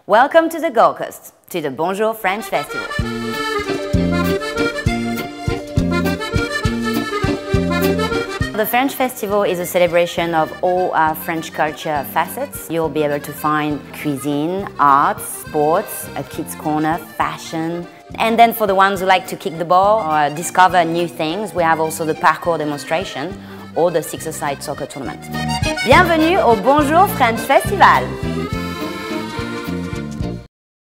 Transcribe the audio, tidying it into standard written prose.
Welcome to the Gold Coast, to the Bonjour French Festival. The French Festival is a celebration of all our French culture facets. You'll be able to find cuisine, arts, sports, a kids' corner, fashion. And then for the ones who like to kick the ball or discover new things, we have also the parkour demonstration or the six-a-side soccer tournament. Bienvenue au Bonjour French Festival!